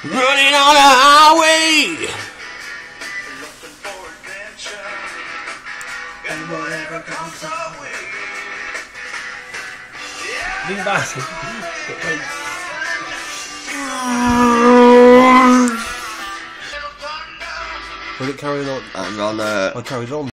Running on a highway. Looking for adventure. And whatever comes our way. Lean back. Will it carry on? And on I carried on.